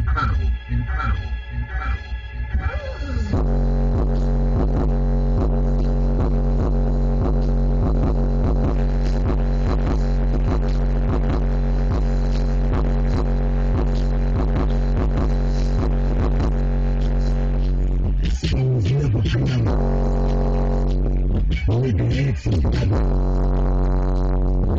incredible, incredible, Things never change. Only the answers never.